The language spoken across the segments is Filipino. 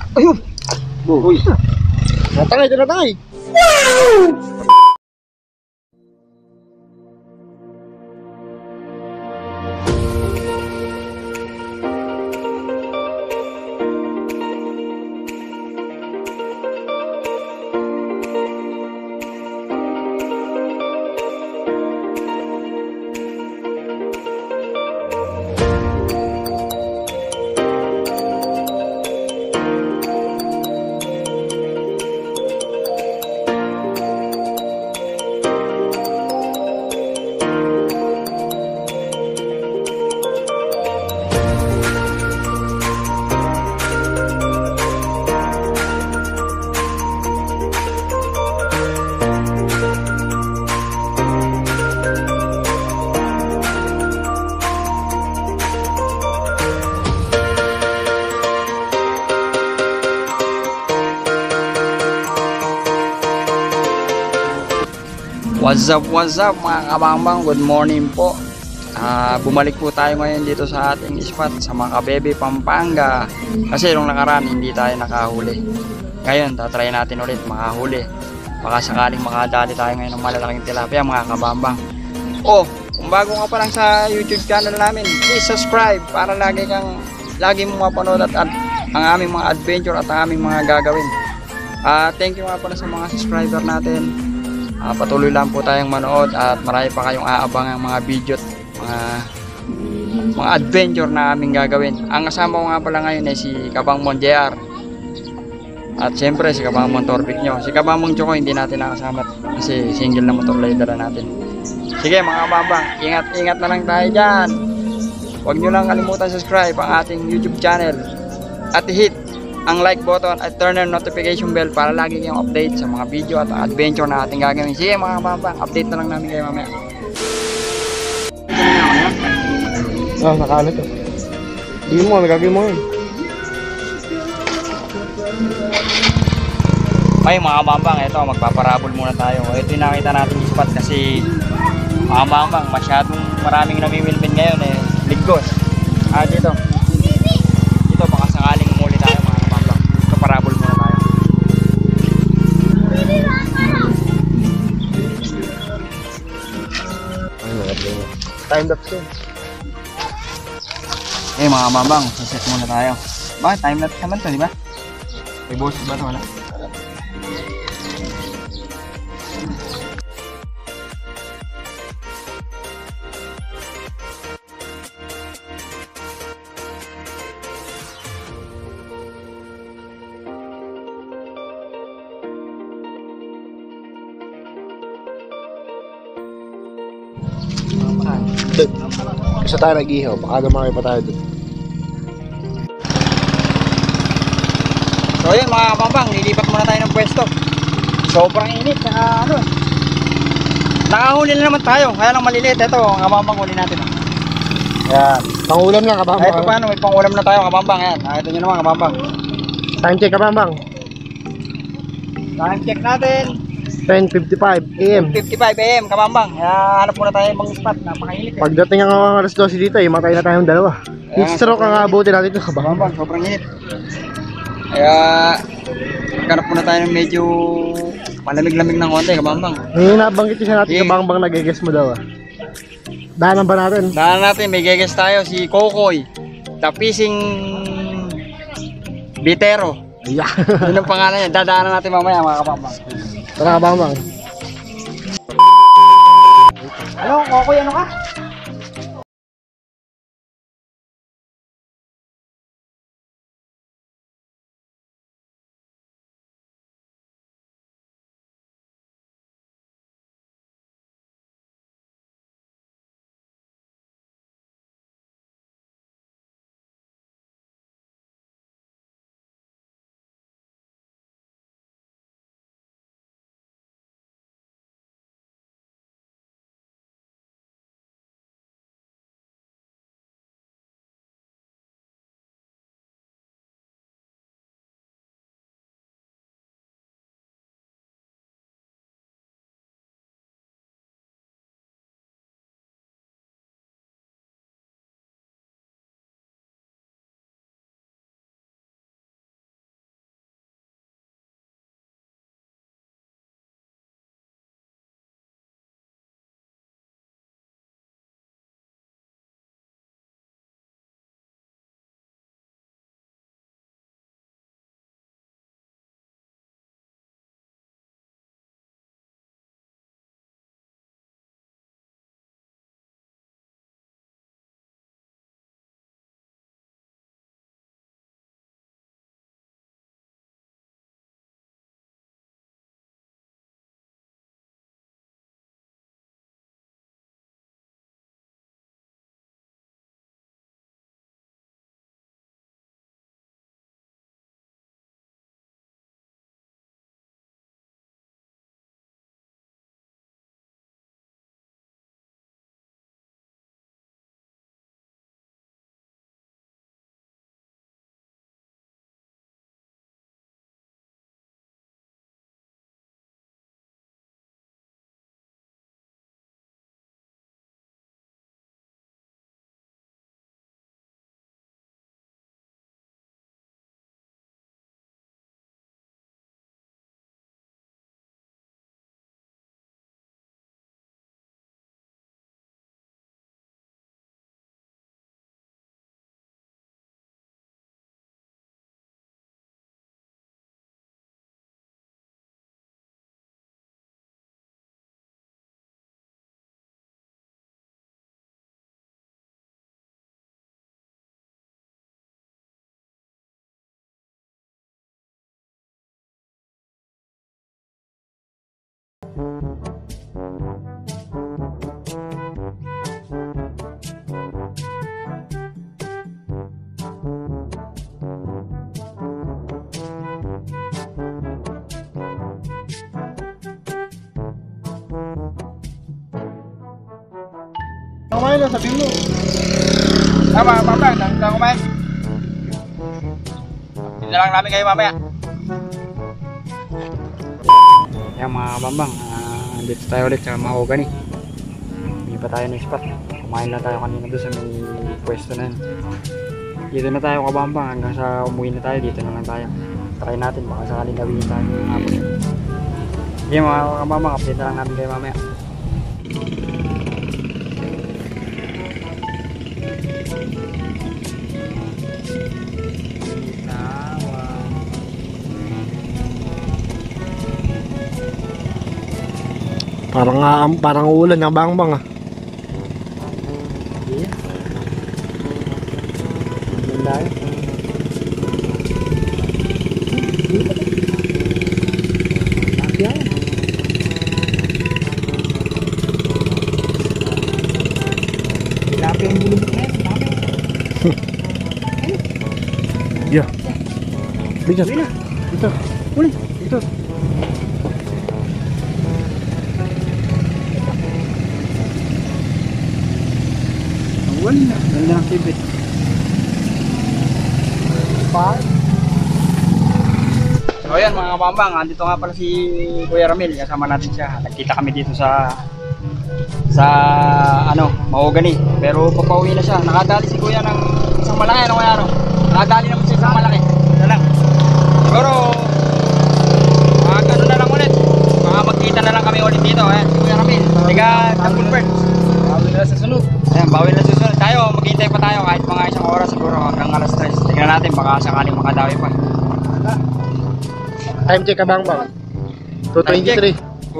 Ayun! Uy! Natangay, natangay! What's up mga kabambang, good morning po. Bumalik po tayo ngayon dito sa ating spot sa Macabebe, Pampanga. Kasi nung nakaraan hindi tayo nakahuli. Ngayon tatry natin ulit makahuli. Baka sakaling makadali tayo ngayon ng malalaking tilapia mga kabambang. Kung bago ka pa lang sa YouTube channel namin, please subscribe para lagi mong mapanood at ang aming mga adventure at ang aming mga gagawin. Thank you nga pala sa mga subscriber natin. Patuloy lang po tayong manood at marami pa kayong aabangang mga video at mga adventure na aming gagawin. Ang kasama ko nga pala ngayon ay si Kabangmon JR at siyempre si Kabangmon Torvik nyo. Si Kabangmon Choco hindi natin nakasama kasi single na motor rider natin. Sige mga kabambang, ingat na lang tayo dyan. Huwag nyo lang kalimutan subscribe ang ating YouTube channel at hit ang like button at turn on notification bell para lagi kayong update sa mga video at adventure na ating gagawin. Sige mga kabambang, update na lang namin kayo mamaya. Nakaano to. Hindi mo, nagagawin mo yun. Ay mga kabambang, ito magpaparabol muna tayo. Ito yung nakita natin yung spot kasi mga kabambang, masyadong maraming namimilmin ngayon ligos. Dito baka sakaling umuli tayo mga kabambang. Ito parabol muna tayo. Ay, nagagawin. Time lapse yun. Mga kabambang, saset muna tayo. Bakit time lapse naman to, di ba? May boses ba ito? Wala. Kasi tayo nag-ihaw, baka naman pa tayo doon. So yun mga kabambang, lilipat muna tayo ng pwesto. Sobrang init, nakahuli na naman tayo, kaya lang maliliit. Ito ang kabambang huli natin. Yan, pangulam lang kabambang. Ito paano, may pangulam na tayo kabambang. Yan, ito nyo naman kabambang. Time check kabambang. Time check natin 10:55 AM. 55 AM kabambang. Hanap muna tayo ibang spot, napakainit Pagdating ang alas 12 dito, matay na tayong dalawa. Heat stroke ang abutin natin ito kabambang. Sobrang init. Kaya maghanap muna tayo ng medyo malamig-lamig ng konti kabambang. May nabanggit siya natin kabambang, nag-guess mo daw. Dahanan ba natin? Dahanan natin, may guess tayo si Kokoy, the fishing bitero. Yeah. Yun ang pangalan niya. Dadaanan natin mamaya mga kabambang. Tara kabambang. Ano, Kokoy, ano ka? Kumain na, sabihin mo. Tama, mamaya, nang kumain. Hindi lang namin kayo mamaya. Yan mga kabambang, dito tayo ulit sa Mahogany. Hindi pa tayo ng spot. Kumain na tayo kanina doon sa may pwesto na yun. Dito na tayo kabambang, hanggang sa umuwi na tayo, dito na lang tayo. Try natin, baka sakaling gawin tayo ng hapon. Yan mga kabambang, update na lang namin kayo mamaya. Parang ulan na bangbang ah. Iya. Benday. Tilapia. Tilapia yang belum keren, dami. Ya. Bisa. Boleh. Bisa. Boleh. Bisa. Ganda ng tibit. So ayan mga kabambang, andito nga pala si Kuya Ramil, kasama natin siya. Nagkita kami dito sa Mahogany. Pero papauwi na siya. Nakadali si Kuya ng isang malaki, ano kaya nakadali naman siya isang malaki. Ito lang. Siguro ano na lang ulit. Baka magkita na lang kami ulit dito, si Kuya Ramil. Tiga Tampon Birds. Bawi na sa sunod. Ayan, bawi na susunod. Tayo, maghintay pa tayo kahit mga isang oras siguro hanggang alas 3. Tingnan natin, baka sakaling makadawi pa. Time check ka bangbang. 2:23.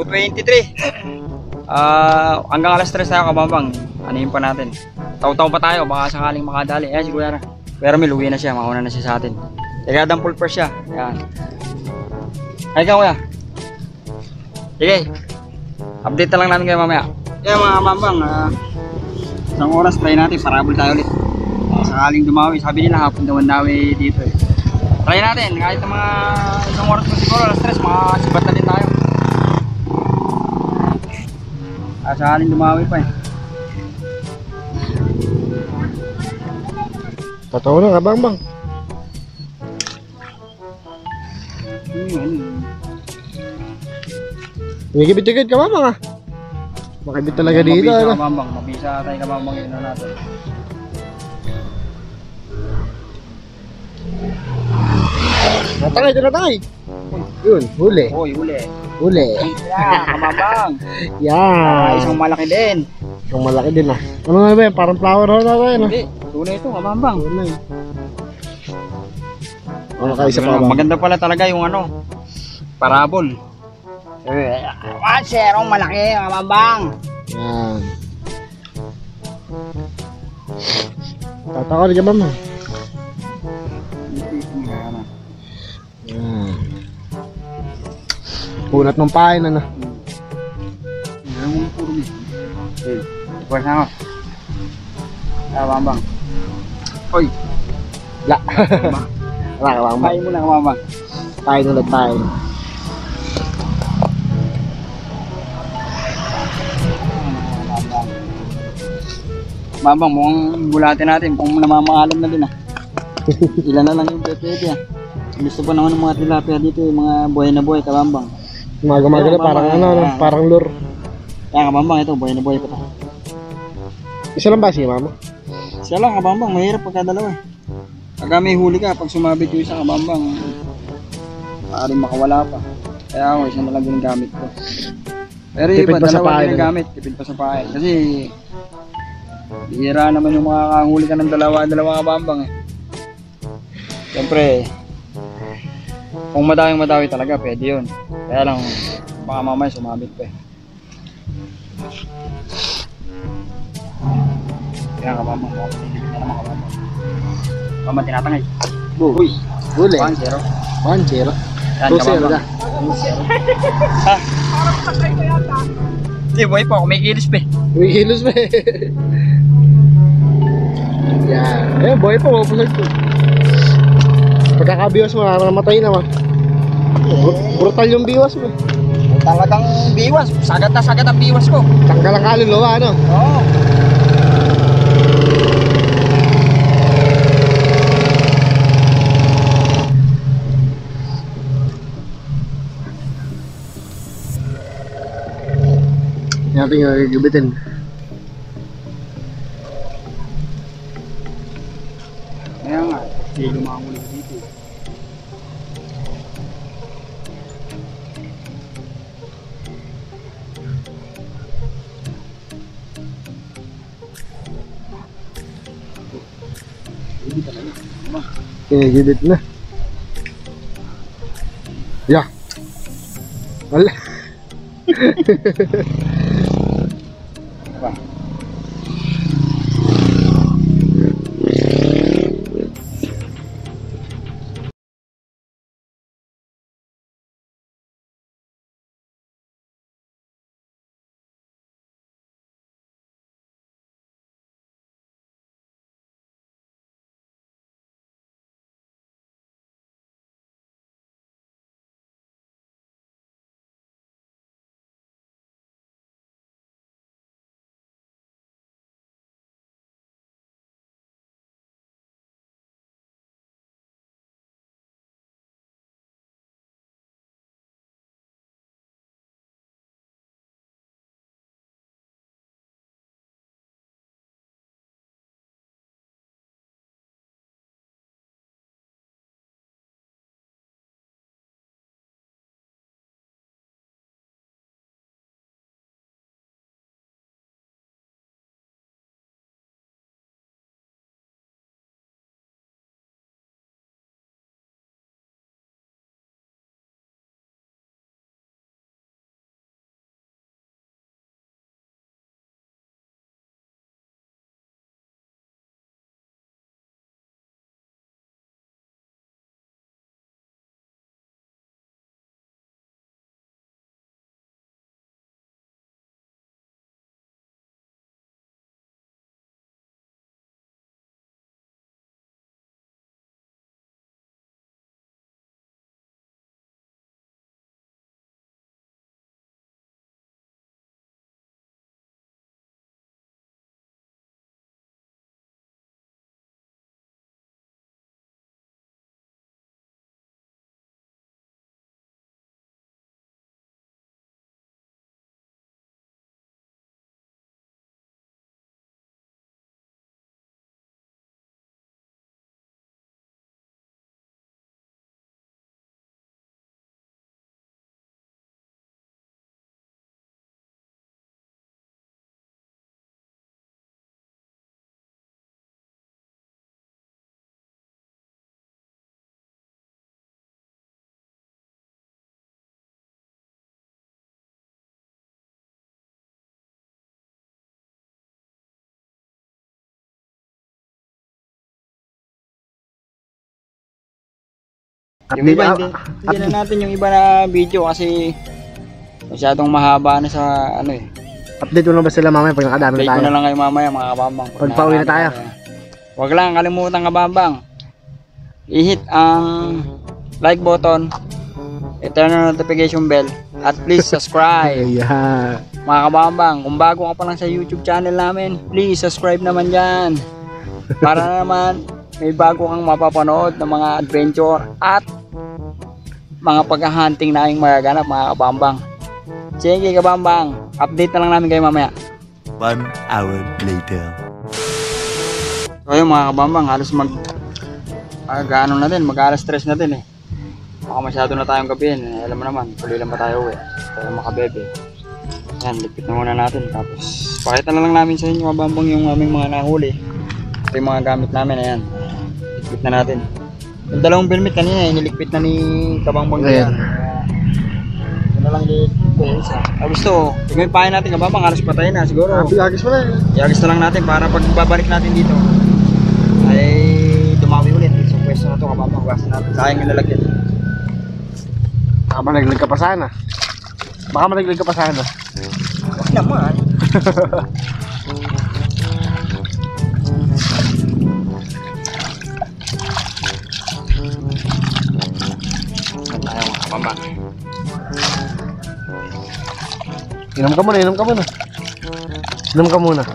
2:23. Hanggang alas 3 tayo kabambang. Anuhin pa natin. Taw-taw pa tayo, baka sakaling makadali. Ayan si Kuya Ramil, uwi na siya, mauna na siya sa atin. Teka, dampul first siya. Ayan. Ay ka Kuya. Sige. Update na lang namin kayo mamaya. Kaya mga kabambang, isang oras try natin, parabol tayo ulit. Sakaling dumawi, sabi nila hapon daw dawi dito eh. Try natin, kahit mga isang oras pa siguro, alas 3, mga sibat na din tayo. Sakaling dumawi pa eh. Totoo na ka bangbang. Umigibit-igit ka mamang ah. Makibit talaga dito. Mabisa kabambang, mabisa tayo kabambang yun na natin. Natangay, tinatangay. Yun, huli. Uy, huli. Huli. Yan, kabambang. Yan. Isang malaki din. Isang malaki din ah. Ano nga ba yan? Parang flower horn na ba yan ah? Hindi, tunay ito kabambang. Tunay. Ano kayo sa pabang? Maganda pala talaga yung parabol. Serong malaki kabambang. Yan. Tatakot ka ba mo? Yan. Kunat ng pain na na. Yan mo puro ni. Buwan na ako. Kabambang. Oy. La. Wala ka bang? Pain mo na kabambang. Pain ulit pain. Kabambang, mukhang bulatin natin kung namamakalam na din ah. Ilan na lang yung pepe ah. Gusto pa naman ng mga tilapia dito, yung mga buhay na buhay kabambang. Umaga-maga na parang parang lure. Kaya kabambang ito, buhay na buhay pa ito. Isa lang ba si mama? Siya lang kabambang, mahirap pagka dalawa eh. Pagka may huli ka, pag sumabit yung isa kabambang, maaaring makawala pa. Kaya ako, isa na lang ginagamit ko. Pero yung iba, dalawa ginagamit, tipid pa sa pahay. Kasi, bihira naman yung makakahuli ka ng dalawa kabambang eh. Siyempre, kung madawing talaga, pwede yun. Kaya lang, baka mamaya sumabit pa eh. Kaya kabambang, hindi na naman kabambang. Kabambang tinatangay. Uy! Huli. 1-0. 1-0. Yan 2-0 kabambang. na. 2-0. Ha? Hindi, boy po, kumikilis pa eh. Uy, kilos ba eh. Yan. Eh, boy po, mapusag po. Pagkakabiwas mo, namatay naman. Brutal yung biwas mo. Talagang biwas. Sagat na sagat ang biwas ko. Tanggal ang kaluluwa, ano? Oo. Yan natin yung gigibitin. Kaya nga, hindi lumangon na dito. Ginigibit na. Ya. Wala. Apa? Yung iba, hindi na natin yung iba na video kasi masyadong mahaba na sa ano eh. Update mo lang ba sila mamaya pag nakadami na Play tayo? ko na lang kayo mamaya mga kabambang. Pag pauwi na tayo. Huwag lang kalimutan kabambang. I-hit ang like button, i-turn on notification bell, at please subscribe. Yeah. Mga kabambang, kung bago ka pa lang sa YouTube channel namin, please subscribe naman dyan. Para naman may bago kang mapapanood ng mga adventure at mga pag-hunting na aming magaganap mga kabambang. Sige kabambang, update na lang namin kayo mamaya. 1 hour later. So yun mga kabambang, halos mag-ano na din, mag-alas stress na din eh. Baka masyado na tayong gabihin, alam mo naman, tuloy lang ba tayo uwi, tayo makabebe. Yan, lipit na muna natin, tapos pakita na lang namin sa inyo kabambang yung aming mga nahuli. Ito yung mga gamit namin, ayan, lipit na natin. Yung dalawang permit kanina, inilikpit na ni kabambang yan. Ito na lang lilikpit isa. Gusto, tingnan pahin natin kabambang, halos patay na siguro. Agis mo na. Iagis na lang natin para pag babalik natin dito ay dumawi ulit. So pwesto na ito kabambang, bawasan natin. Sayang yung lalagyan. Nakabalaglag ka pa sana. Baka malaglag ka pa sa ano. Wag naman. Saan tayo mga kabambang? Inom ka muna, inom ka muna. Inom ka muna.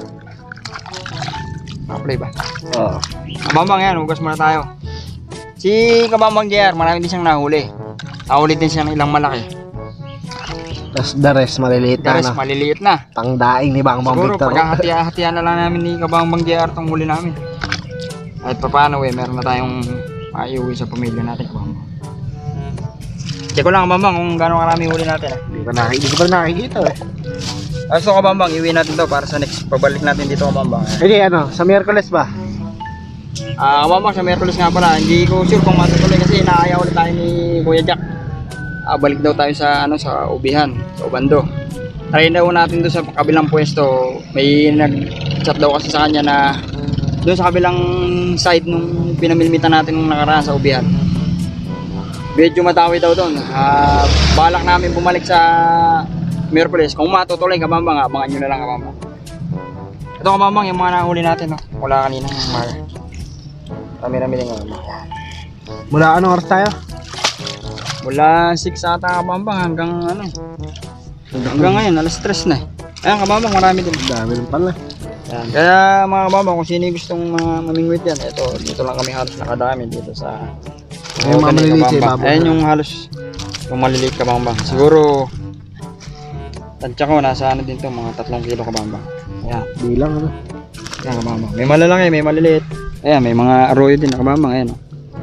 Play ba? Oo. Kabambang yan, hugas muna tayo. Si Kabambang JR, marami din siyang nahuli. Nahuli din siya ng ilang malaki. Tapos the rest, maliliit The na rest, ano. maliliit na. Pangdaing ni Bang Bang Siguro, Victor. paghahati-hatian na lang namin ni Kabambang JR itong huli namin. Kahit pa paano meron na tayong maiuwi sa pamilya natin, Kabambang. Check ko lang, Kabambang, kung gaano karami huli natin. Hindi ko pa nakikita eh. So, Kabambang, iuwi natin to para sa next pabalik natin dito, Kabambang. Hindi, ano, sa Miyerkules ba? Kabambang, sa Miyerkules nga pala, hindi ko sure kung matutuloy kasi inaaya ulit tayo ni Kuya Jack. Balik daw tayo sa sa Ubihan, sa Ubando. Try daw natin doon sa kabilang pwesto. May nag-chat daw kasi sa kanya na doon sa kabilang side nung pinamilmitan natin nung nakaraan sa Ubihan. Medyo matawi daw doon. Balak namin bumalik sa Miyerkules. Kung matutuloy, Kabambang, abangan nyo na lang, Kabambang. Ito, Kabambang, yung mga nahuli natin, no? Wala kanina. Rami-rami din, Kabambang. Mula anong oras tayo? Mula 6 ata, Kabambang, hanggang ano. Hanggang ngayon, alas 3 na. Ayan, Kabambang, marami din. Dami lang pala. Ayan. Kaya mga Kabambang, kung sino yung gustong mamingwit yan, dito lang kami halos nakadami dito sa Yung mga maliliit sa ibabaw. Ayan yung halos yung maliliit, Kabambang. Siguro tansya ko nasa ano din to, mga 3 kilo, Kabambang. Ayan. Bilang ano. Ayan, Kabambang. May malalaki, may maliliit. Ayan, may mga arroyo din, Kabambang. Ayan.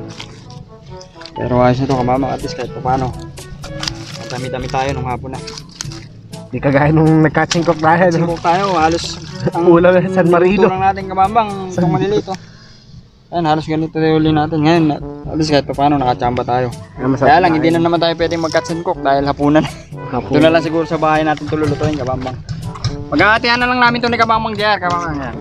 Pero ayos na to, Kabambang. At least kahit pa paano. Dami-dami tayo nung hapon na. Di kagaya nung nagkatsingkok tayo. No? Sibok tayo, halos ang Ulam na San Marino. turang natin, Kabambang, itong maliliit. Ayan, halos ganito tayo uli natin. Ngayon, at least kahit pa paano nakachamba tayo. Kaya lang, hindi na naman tayo pwedeng mag-cuts and cook dahil hapunan. Ito na lang siguro sa bahay natin tululutuin, Kabambang. Maghahatihan na lang namin ito ni Kabambang JR, Kabambang. Yan.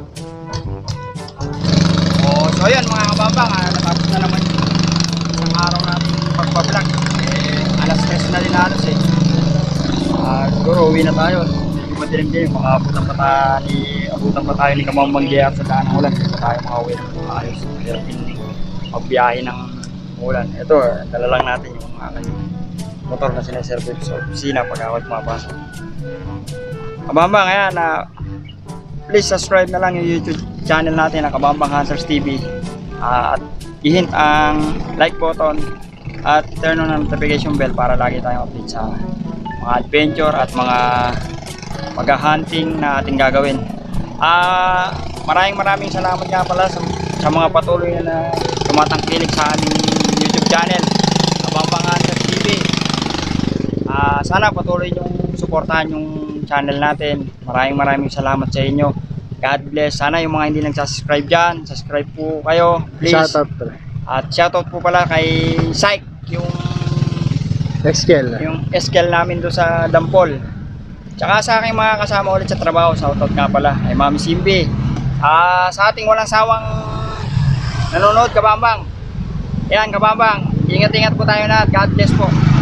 So ayan mga Kabambang, natapos na naman isang araw natin pagpa-vlog. Alas 3 na din halos eh. Siguro uwi na tayo. Hindi madilim din, makabutan pa tayo ni Kabambang JR sa daan ng ulan. Hindi pa tayo makauwi ng maayos. Pero hindi magbiyahe ng ulan. Ito, dala lang natin yung mga motor na sineservice sa opisina pag ako pumapasok. Kabambang, ayan, please subscribe na lang yung YouTube channel natin na Kabambang Hunters TV. At i-hint ang like button at turn on ang notification bell para lagi tayong update sa mga adventure at mga mag-hunting na ating gagawin. Maraming salamat nga pala sa mga patuloy na tumatangkilik sa aming YouTube channel, Kabambang Hunters TV. Sana patuloy yung suportahan yung channel natin. Maraming salamat sa inyo. God bless. Sana yung mga hindi nagsasubscribe dyan, subscribe po kayo, please. Shoutout pala. At shoutout po pala kay Syke, yung eskel namin doon sa Dampol. Tsaka sa aking mga kasama ulit sa trabaho, shoutout nga pala ay Mami Simbi. Sa ating walang sawang nanonood, Kabambang. Yan, Kabambang, ingat-ingat po tayo na. God bless po.